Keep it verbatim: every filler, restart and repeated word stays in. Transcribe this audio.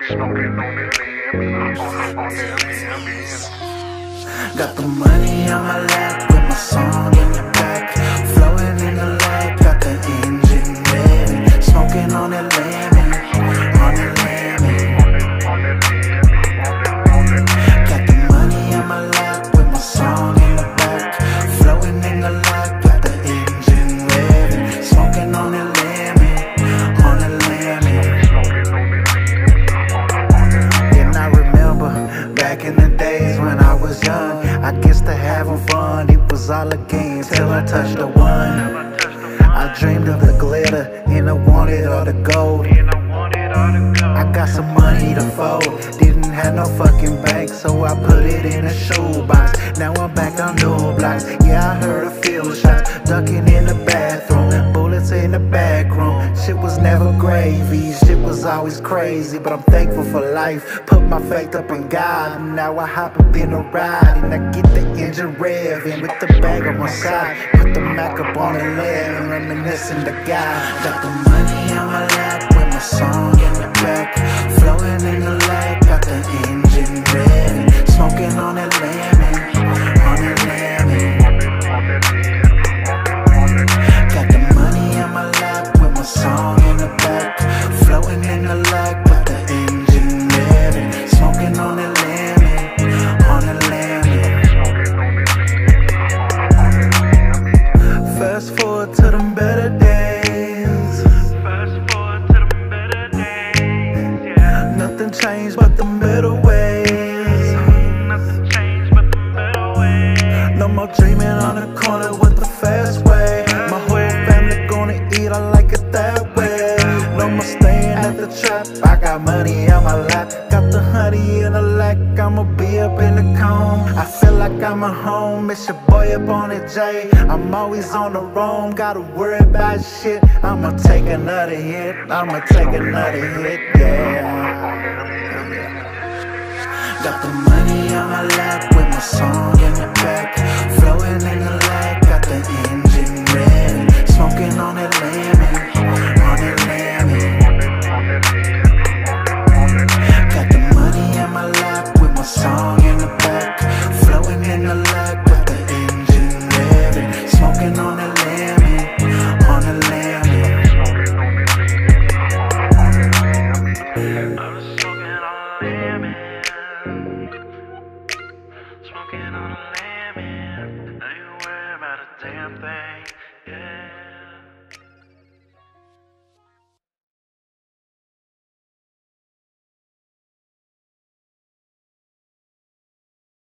Got the money on my lap with my song in the back, flowing in the lap, got the engine revving, smoking on that lemon, on that lemon. Got the money on my lap with my song in the back, flowing in the lap, got the engine revving, smoking on that lemon, on that lemon. And I remember back in the days when I was young, I guess to having fun, it was all a game till I touched the one. I dreamed of the glitter and I wanted all the gold. I got some money to fold, didn't have no fucking bank, so I put it in a shoebox. Now I'm back on new blocks. Yeah, I heard a few shots, ducking in the bathroom, bullets in the back room. Shit was never gravy, shit was always crazy, but I'm thankful for life. Put my faith up in God, now I hop up in a ride and I get the engine revving with the bag on my side. Put the Mac up on the lid and reminiscing to God. Got the money on my lap with my song in the back, flowing in the lap, got the engine revving, smoking on that lemon, on that lemon. Got the money on my lap with my song in the back, floating in the lap, got the engine revving, smoking on that lemon, on that lemon. Fast forward to them better days. Fast forward to them better days. Yeah. Nothing changed but them better ways. Nothing changed but them better ways. No more dreaming on the corner with the fast way. My whole family gonna eat, I like it that way. No more staying at the trap, I got money on my lap, got the honey in the lack, I'ma be up in the cone. I feel like I'm at home, it's your boy up on it, Jay. I'm always on the roam, gotta worry about shit. I'ma take another hit, I'ma take another hit, yeah. Got the money on my lap with my song in the back, flowing in the lap, got the engine revving, smoking on that lemon, on that lemon. Got the money on my lap with my song in the back, flowing in the lap, got the engine revving, smoking on that lemon, on that lemon. I was smoking on a lemon, smoking on a lemon. I ain't worried about a damn thing, yeah.